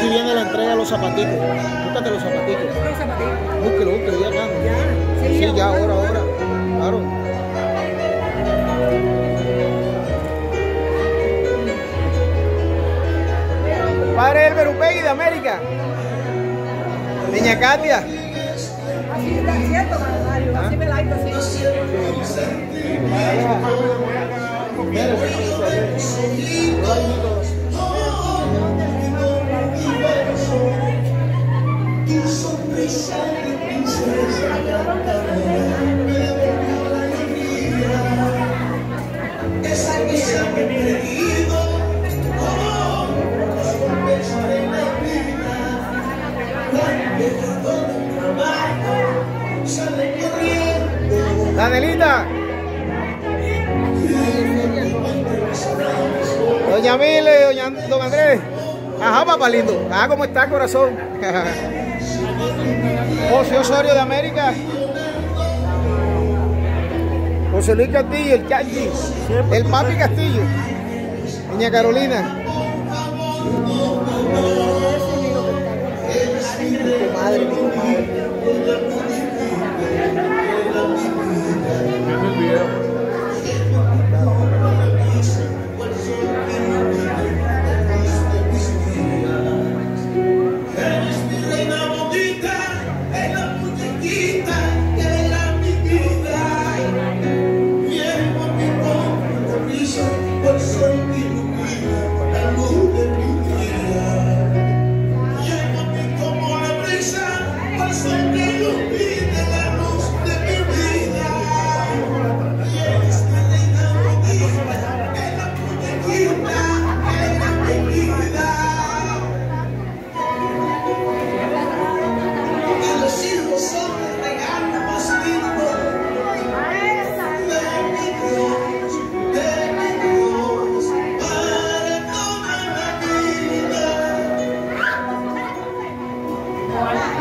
si viene la entrega de los zapatitos. Búscate los zapatitos. Los zapatitos. Búsquelo, ya acá. Ya. Sí, ya, ahora. Claro. Padre del Berupegui de América. Niña Katia. Así está cierto, Mario. Así me la hizo así. Danielita. Doña Mile, don Andrés. Ajá, papá lindo. Ah, ¿cómo está, corazón? José Osorio de América. José Luis Castillo, el Chachi. El papi Castillo. Doña Carolina.